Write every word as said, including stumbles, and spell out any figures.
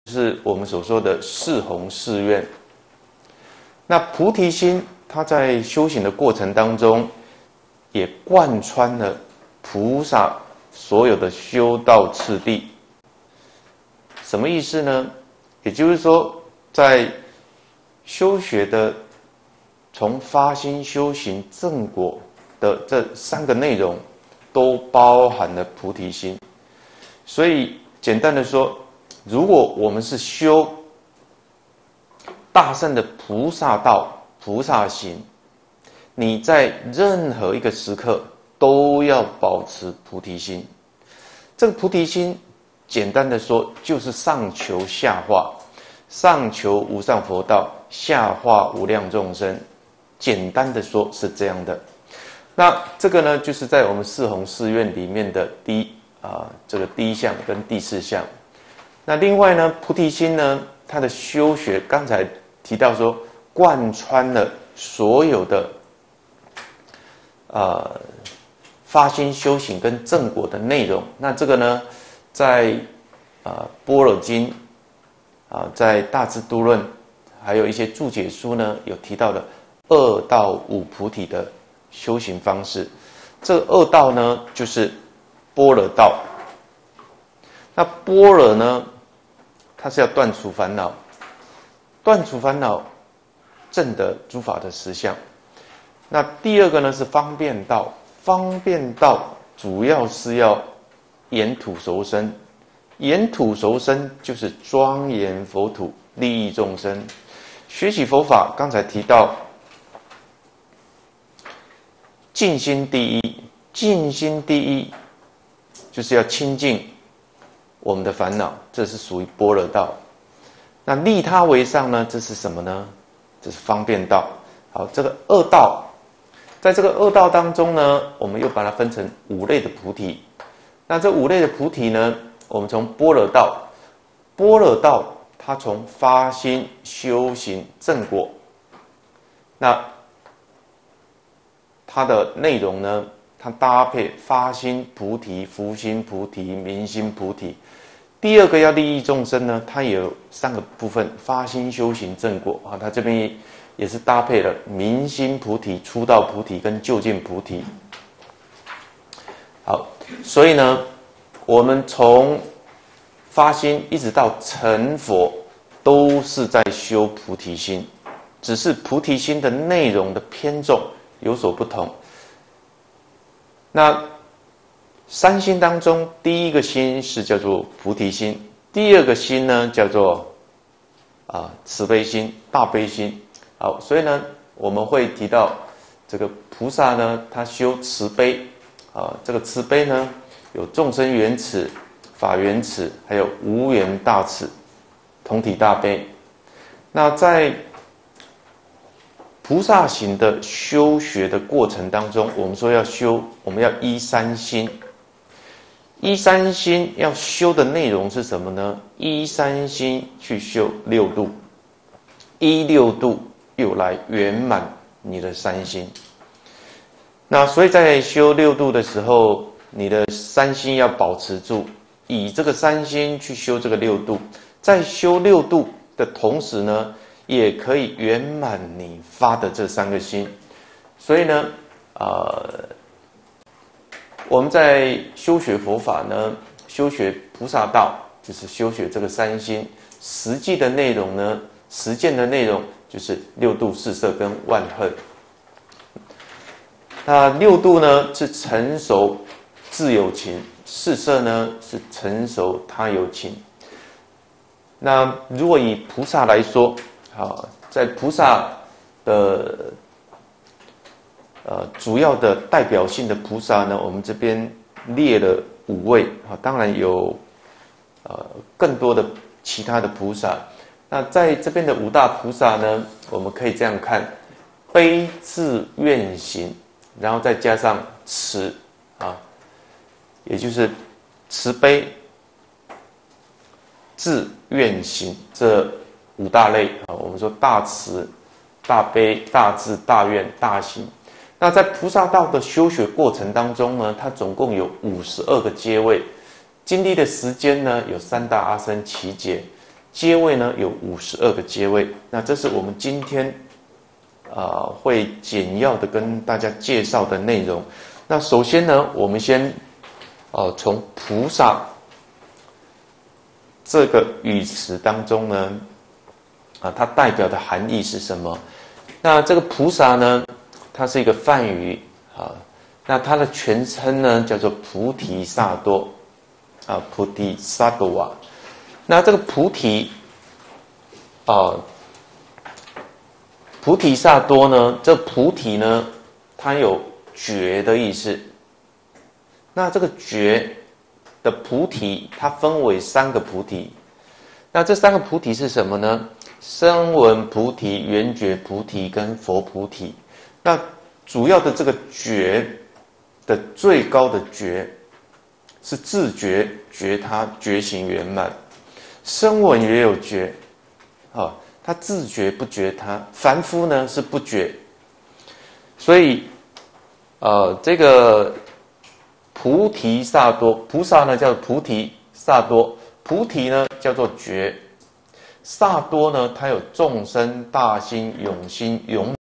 是我们所说的四弘誓愿。那菩提心，它在修行的过程当中，也贯穿了菩萨所有的修道次第。什么意思呢？也就是说，在修学的从发心修行正果的这三个内容，都包含了菩提心。所以简单的说，如果我们是修大乘的菩萨道、菩萨行，你在任何一个时刻都要保持菩提心。这个菩提心，简单的说，就是上求下化，上求无上佛道，下化无量众生。简单的说是这样的。那这个呢，就是在我们四弘誓愿里面的第一啊、呃，这个第一项跟第四项。那另外呢，菩提心呢，它的修学刚才提到说，贯穿了所有的呃发心修行跟正果的内容。那这个呢，在啊般若经啊，在大智度论，还有一些注解书呢，有提到的二到五菩提的修行方式。这二道呢，就是般若道。那般若呢，它是要断除烦恼，断除烦恼，证得诸法的实相。那第二个呢是方便道，方便道主要是要沿土熟身，沿土熟身就是庄严佛土，利益众生。学习佛法，刚才提到净心第一，净心第一就是要清净我们的烦恼，这是属于般若道。那利他为上呢？这是什么呢？这是方便道。好，这个二道，在这个二道当中呢，我们又把它分成五类的菩提。那这五类的菩提呢，我们从般若道，般若道它从发心修行正果，那它的内容呢，它搭配发心菩提、福心菩提、明心菩提。第二个要利益众生呢，它也有三个部分：发心修行正果啊，它这边也是搭配了明心菩提、出道菩提跟究竟菩提。好，所以呢，我们从发心一直到成佛，都是在修菩提心，只是菩提心的内容的偏重有所不同。那三心当中，第一个心是叫做菩提心，第二个心呢叫做啊慈悲心、大悲心。好，所以呢，我们会提到这个菩萨呢，他修慈悲啊，这个慈悲呢有众生缘慈、法缘慈，还有无缘大慈、同体大悲。那在菩萨行的修学的过程当中，我们说要修，我们要依三心。依三心要修的内容是什么呢？依三心去修六度，依六度又来圆满你的三心。那所以在修六度的时候，你的三心要保持住，以这个三心去修这个六度，在修六度的同时呢，也可以圆满你发的这三个心。所以呢，呃。我们在修学佛法呢，修学菩萨道，就是修学这个三心。实际的内容呢，实践的内容就是六度、四摄跟万恨。那六度呢是成熟自有情，四摄呢是成熟他有情。那如果以菩萨来说，好，在菩萨的呃，主要的代表性的菩萨呢，我们这边列了五位啊，当然有呃更多的其他的菩萨。那在这边的五大菩萨呢，我们可以这样看：悲智愿行，然后再加上慈啊，也就是慈悲、智、愿、行这五大类啊。我们说大慈、大悲、大智、大愿、大行。那在菩萨道的修学过程当中呢，它总共有五十二个阶位，经历的时间呢有三大阿僧祇劫， 阶位呢有五十二个阶位。那这是我们今天啊、呃、会简要的跟大家介绍的内容。那首先呢，我们先哦从菩萨这个语词当中呢，啊，它代表的含义是什么？那这个菩萨呢，它是一个梵语啊，那它的全称呢叫做菩提萨埵啊，菩提萨埵瓦。那这个菩提啊，菩提萨埵呢，这菩提呢，它有觉的意思。那这个觉的菩提，它分为三个菩提。那这三个菩提是什么呢？声闻菩提、缘觉菩提跟佛菩提。那主要的这个觉的最高的觉是自觉，觉他觉行圆满。声闻也有觉，啊，他自觉不觉他。凡夫呢是不觉。所以，呃，这个菩提萨埵，菩萨呢叫菩提萨埵，菩提呢叫做觉，萨埵呢它有众生大心、永心、永